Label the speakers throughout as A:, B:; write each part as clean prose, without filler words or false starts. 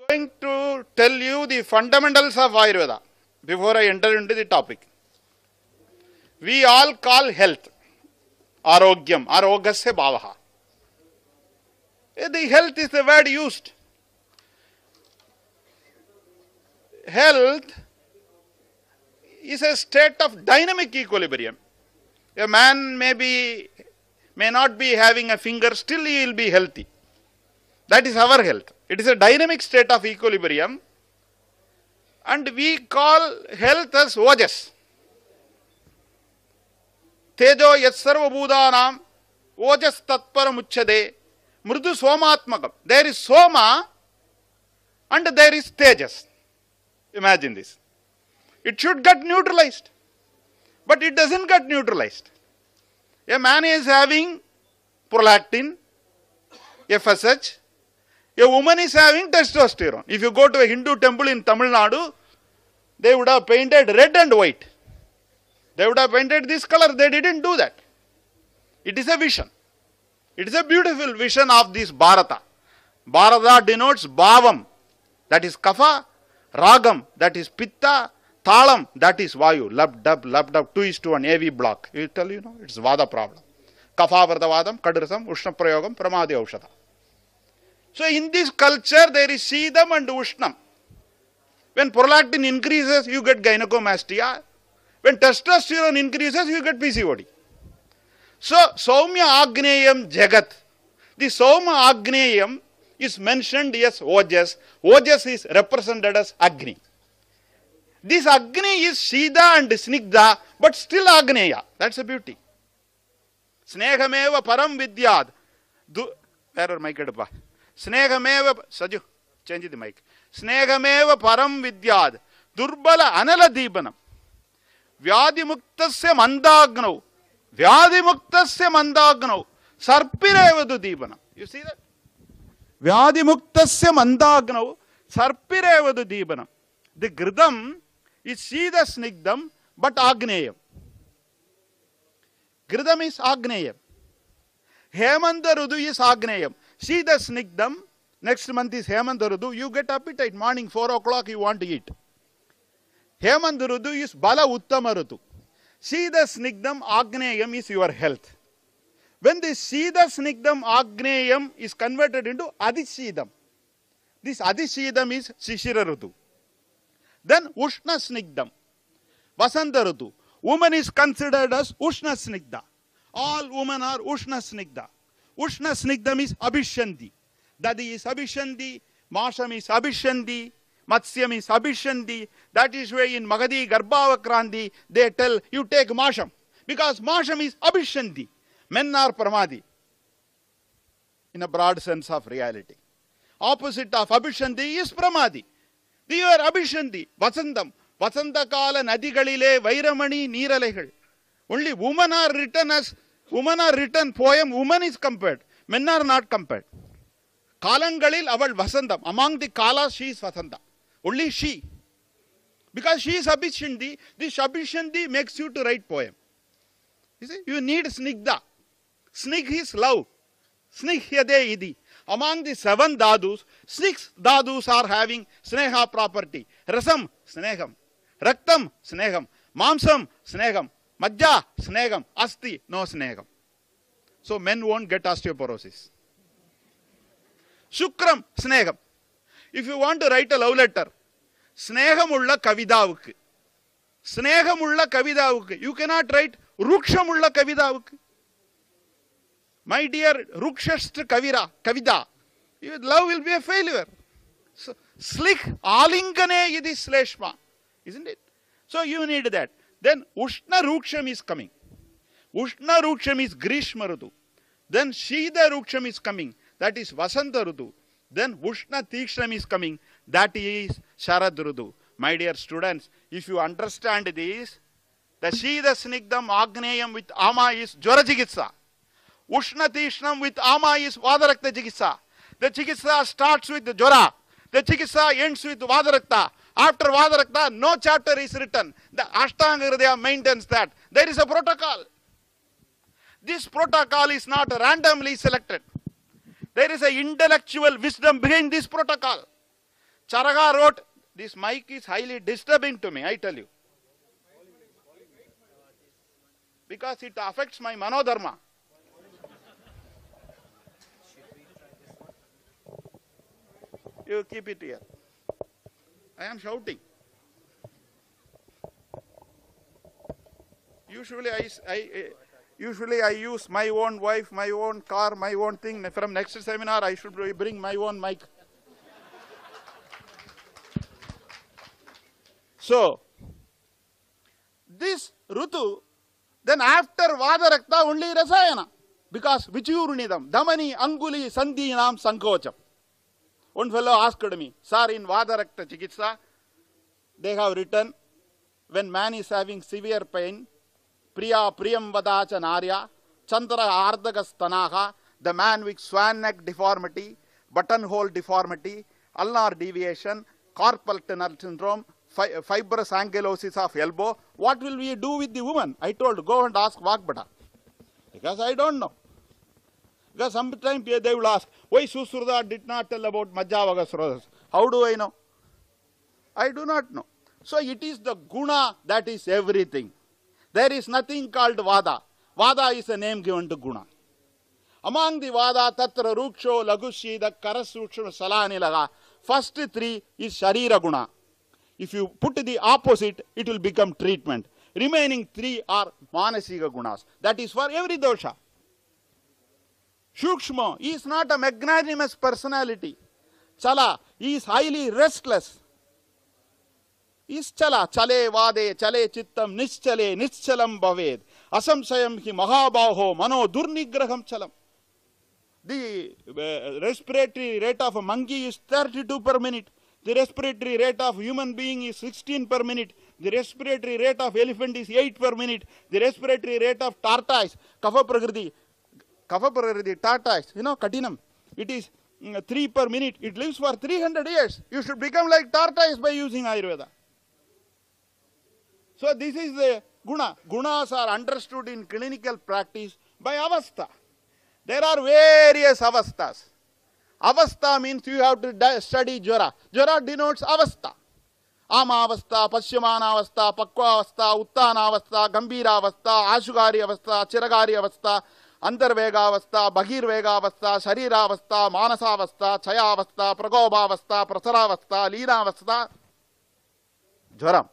A: Going to tell you the fundamentals of Ayurveda before I enter into the topic. We all call health Arogyam, Arogasya Bhavaha. The health is the word used. Health is a state of dynamic equilibrium. A man may not be having a finger, still he will be healthy. That is our health. It is a dynamic state of equilibrium, and we call health as Ojas. Tejo yatsarva bhudanam Ojas tatparam uchyade mrudu somatmakam. There is Soma and there is Tejas. Imagine this. It should get neutralized, but it doesn't get neutralized. A man is having prolactin, FSH. A woman is having testosterone. If you go to a Hindu temple in Tamil Nadu, they would have painted red and white. They would have painted this color. They didn't do that. It is a vision. It is a beautiful vision of this Bharata. Bharata denotes Bhavam, that is Kapha, Ragam, that is Pitta, Thalam, that is Vayu. Lab, dub, 2:1 AV block. It will tell you, it's Vada problem. Kapha Vardavadam, Kadrasam, Ushna Prayogam, Pramadi Aushada. So in this culture, there is Shidam and Ushnam. When prolactin increases, you get gynecomastia. When testosterone increases, you get PCOD. So, Soumya Agneyam Jagat. The Soma Agneyam is mentioned as Ojas. Ojas is represented as Agni. This Agni is Shida and Snigdha, but still Agneya. That's the beauty. Snehameva Param Vidyad. Where mic edappa? Snehameva, Saju, change the mic. Snehameva Param Vidyad. Durbala Anala Deepanam. Vyadimuktasya Mandagno. Vyadimuktasya Mandagno. Sarpirevadu Deepanam. You see that? Vyadimuktasya Mandagno. Sarpirevadu Deepanam. The Gridam is Shida Snigdam, but Agneyam. Gridam is Agneyam. Hemanta Rudu is Agneyam. Shida Snigdam, next month is Hemanta Rudu. You get appetite. Morning 4 o'clock you want to eat. Hemanta Rudu is Bala Uttama Rudu. Shida Snigdam Agneyam is your health. When the Shida Snigdam Agneyam is converted into Adishidam, this Adishidam is Shishira Rudu. Then Ushna Snigdam, Vasanta Rudu. Woman is considered as Ushna Snigdha. All women are Ushna Snigdha. Ushna Snigdam is Abhishandi. Dadi is Abhishandi. Masham is Abhishandi. Matsyam is Abhishandi. That is why in Magadhi Garbhavakrandi they tell you take Masham. Because Masham is Abhishandi. Men are Pramadi. In a broad sense of reality. Opposite of Abhishandi is Pramadi. They are Abhishandi. Vasandam. Vasanta Kala Nadigalile Vairamani Niralegal. Only women are written poem, woman is compared. Men are not compared. Kalangalil aval Vasantam. Among the Kalas, she is Vasanta. Only she. Because she is Abhishandi, this Abhishandi makes you to write poem. You see, you need Snigdha. Snig is love. Snihyade idi. Among the 7 dadus, 6 dadus are having Sneha property. Rasam, Sneham. Raktam, Sneham. Mamsam, Sneham. Majja, Sneham. Asti, no Sneham. So men won't get osteoporosis. Shukram, Sneham. If you want to write a love letter, Snehamulla Kavidavuk. Snehamulla Kavidavuk. You cannot write Rukshamulla Kavidavuk. My dear Rukshast Kavida, your love will be a failure. So, slick alingane idi sleshma. Isn't it? So you need that. Then Ushna Ruksham is coming. Ushna Ruksham is Grishma Rudu. Then Shida Ruksham is coming. That is Vasanta Rudu. Then Ushna Tiksham is coming. That is Sharad Rudu. My dear students, if you understand this, the Shida Snigdam Agneyam with Ama is Jwara Chikitsa. Ushna Tishnam with Ama is Vadarakta Chikitsa. The Chikitsa starts with the Jwara. The Chikitsa ends with Vadarakta. After Vadarakta, no chapter is written. The Ashtanga Hridaya maintains that. There is a protocol. This protocol is not randomly selected. There is an intellectual wisdom behind this protocol. Charaka wrote, this mic is highly disturbing to me, I tell you. Because it affects my manodharma. You keep it here. I am shouting. Usually I use my own wife, my own car, my own thing. From next seminar, I should bring my own mic. So, this Rutu, then after Vadarakta, only Rasayana. Because Vichurunidam, Damani, Anguli, Sandhinam, Sankocham. One fellow asked me, sir, in Vadarakta Chikitsa, they have written, when man is having severe pain, Priya Priyam Vadacha Narya, Chandra Ardagastanaha, the man with swan neck deformity, buttonhole deformity, ulnar deviation, carpal tunnel syndrome, fibrous ankylosis of elbow, what will we do with the woman? I told, go and ask Vagbhata. Because I don't know. Because sometimes they will ask, why Susruta did not tell about Majjavagasrodhas? How do I know? I do not know. So it is the guna that is everything. There is nothing called Vada. Vada is a name given to guna. Among the Vada, Tatra Ruksho, Lagushida, Karasuksha, Salanilaga, first three is Sharira guna. If you put the opposite, it will become treatment. Remaining three are Manasika gunas. That is for every dosha. Shukshma is not a magnanimous personality. Chala is highly restless. Is chala, chale vade, chale chittam, nischale, nischalam bhaved. Asamsayam hi mahabaho, mano durnigraham chalam. The respiratory rate of a monkey is 32 per minute. The respiratory rate of human being is 16 per minute. The respiratory rate of elephant is 8 per minute. The respiratory rate of tortoise, Kapha Prakriti, tortoise, Katinam, it is 3 per minute. It lives for 300 years. You should become like tortoise by using Ayurveda. So this is the guna. Gunas are understood in clinical practice by avastha. There are various avasthas. Avastha means you have to study Jara. Jara denotes avastha. Ama avastha, Paschimana avastha, Pakwa avastha, Uttana avastha, Gambira avastha, Ashugari avastha, Chiragari avastha, Antarvega avastha, Bahirvega avastha, Sharira avastha, Manasa avastha, Chaya avastha, Prakoba avastha, Prasara avastha, Leena avastha, Jwaram.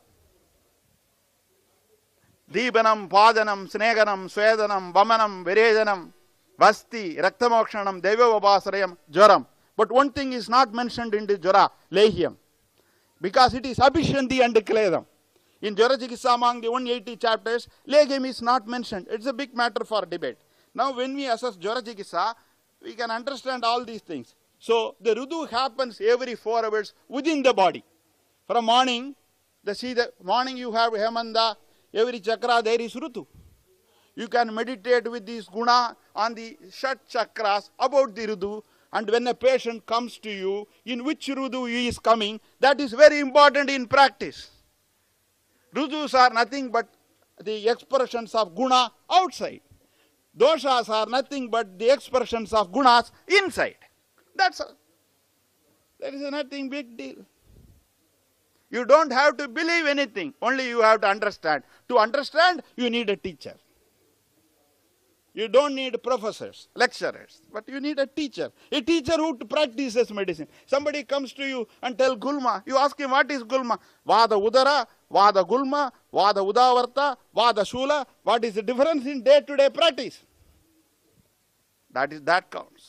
A: Deepanam, Pajanam, Sneganam, Swedanam, Vamanam, Virejanam, Vasti, Raktamokshanam, Devavabasarayam, Jwaram. But one thing is not mentioned in the Jwara, Lehyam. Because it is Abhishanti and Kledam. In Jwara Chikitsa among the 180 chapters, Lehyam is not mentioned. It's a big matter for debate. Now when we assess Jwara Chikitsa, we can understand all these things. So the Rudu happens every 4 hours within the body. From morning, the morning you have Hemanda, every chakra there is Rutu. You can meditate with this guna on the Shat chakras about the Rudu, and when a patient comes to you, in which Rudu he is coming, that is very important in practice. Rudus are nothing but the expressions of guna outside. Doshas are nothing but the expressions of gunas inside. That's all. There is nothing big deal. You don't have to believe anything, only you have to understand. To understand, you need a teacher. You don't need professors, lecturers, but you need a teacher who practices medicine. Somebody comes to you and tells Gulma, you ask him what is Gulma? Vada Udara, Vada Gulma, Vada Udavarta, Vada Shula. What is the difference in day-to-day practice? That counts.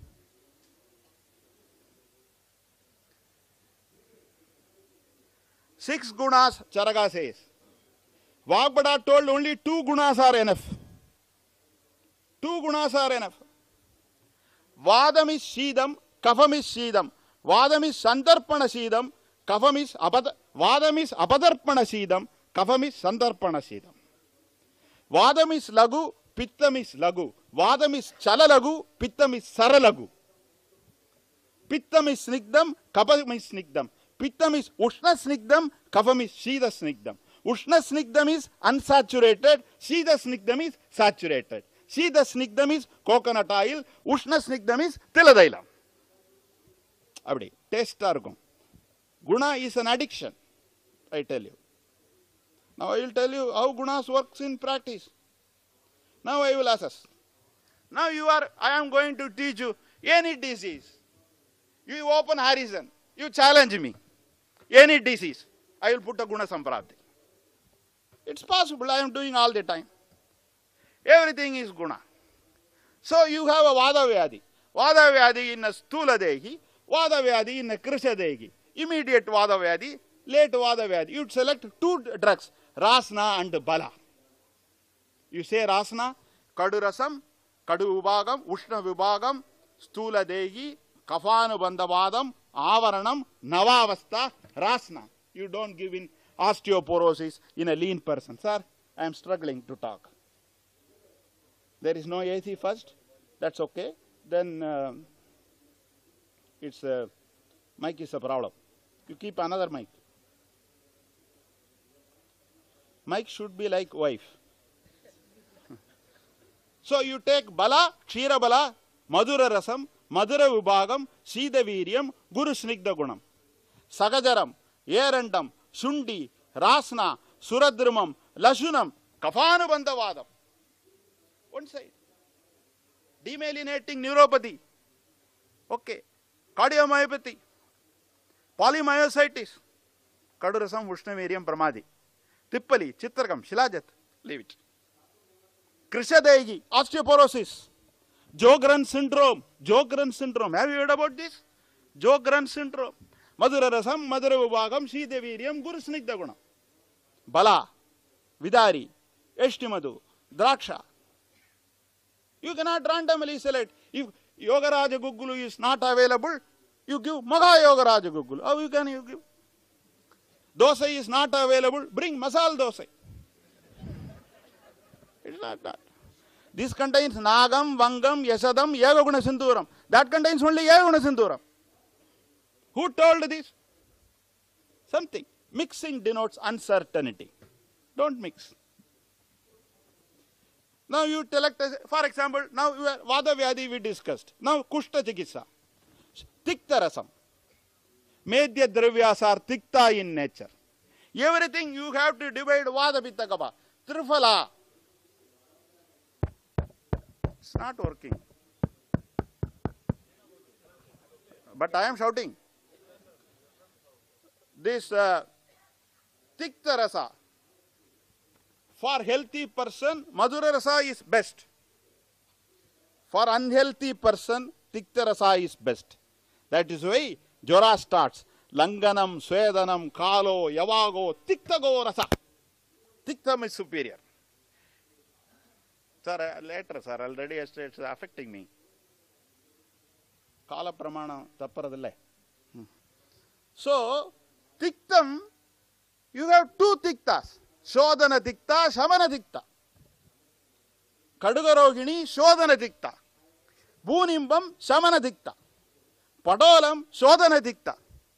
A: Six gunas, Charaka says. Vagbhata told only 2 gunas are enough. 2 gunas are enough. Vadam is Shidam, Kafam is Shidam. Vadam is Sandarpana Shidam, Kafam is Vadam is Apadarpana Shidam, Kafam is Sandarpana Shidam. Vadam is Lagu, Pittam is Lagu. Vadam is Chalalagu, Pittam is Saralagu. Pittam is Snigdam, Kafam is Snigdam. Pittam is Ushna Snigdam, Kafam is Shida Snigdam. Ushna Snigdam is unsaturated, Shida Snigdam is saturated. Shida Snigdam is coconut oil, Ushna Snigdam is Tiladailam. Abdi, taste argum. Guna is an addiction, I tell you. Now I will tell you how gunas works in practice. Now I will assess. Now I am going to teach you any disease. You open Harrison, you challenge me. Any disease, I will put a guna samprati. It's possible, I am doing all the time. Everything is guna. So you have a vada vyadi. Vada vyadi in a stula dehi, vada vyadi in a krisha dehi. Immediate vada vyadi, late vada vyadi. You select two drugs, rasna and bala. You say rasna, kadu rasam, kadu vibhagam, ushna vibhagam, stula dehi, kafanu bandavadam, avaranam, navavastha, rasna. You don't give in osteoporosis in a lean person. Sir, I am struggling to talk. There is no AC first, that's okay. Then mic is a problem. You keep another mic. Mic should be like wife. So you take bala, kshira bala, madura rasam, madura vibhagam, sida viryam, guru snigdha gunam. Sagajaram, erandam, shundi, rasna, suradrimam, lashunam, kafanu bandavadam. One side. Demyelinating neuropathy. Okay. Cardiomyopathy. Polymyositis. Kadurasam, Vishnaviriam, Pramadi. Tippali, Chitrakam, Shilajat. Leave it. Krishadehi, osteoporosis. Jogren syndrome. Jogren syndrome. Have you heard about this? Jogren syndrome. Madura Rasam, Madura Vibhagam, Shidaviriam, Guru Snigdha Gunam. Bala, Vidari, Eshtimadu, Draksha. You cannot randomly select. If Yogaraja Gugulu is not available, you give Maha Yogaraja Gugulu. How can you give? Dosa is not available, bring Masal Dosa. It's not that. This contains Nagam, Vangam, Yasadam, Yagaguna Sindhuram. That contains only Yagaguna Sindhuram. Who told this? Something. Mixing denotes uncertainty. Don't mix. Now you select, for example, now Vada Vyadi we discussed. Now Kushta Chikitsa. Tikta Rasam. Medya Dravyas are Tikta in nature. Everything you have to divide Vada Pitta Kapha. Trifala. It's not working. But I am shouting. This Tikta Rasa. For healthy person, Madhura Rasa is best. For unhealthy person, Tikta Rasa is best. That is why Jora starts. Langanam, Swedanam, Kalo, Yavago, Tiktago Rasa. Tiktam is superior. Sir, later, sir, already it's affecting me. Kala Pramana, Tapparadale. So, Tiktam, you have two Tiktas. Shodhana Tikta, Shamana Tikta. Kadugarogini, Shodhana Tikta. Bunimbam, Shamana Tikta. Padolam, Shodhana Tikta.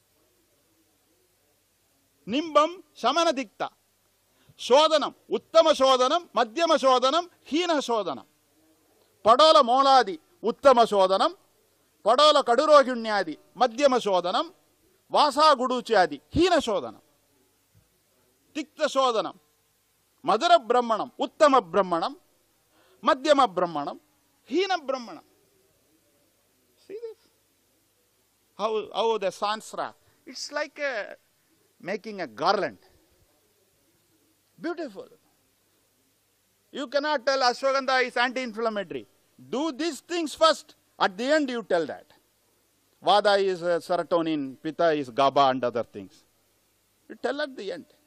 A: Nimbam, Shamana Tikta. Shodhanam, Uttama Shodhanam, Madhyama Shodhanam, Hina Shodhanam. Padola Moladi, Uttama Shodhanam. Padola Kaduroginyadi, Madhyama Shodhanam. Vasa Guduchadi, Hina Shodhanam. Tikta Shodhanam, Madhura Brahmanam, Uttama Brahmanam, Madhyama Brahmanam, Hina Brahmanam. See this? How the Sansra, it's like making a garland. Beautiful. You cannot tell Ashwagandha is anti-inflammatory. Do these things first. At the end you tell that. Vada is serotonin, Pitta is GABA and other things. You tell at the end.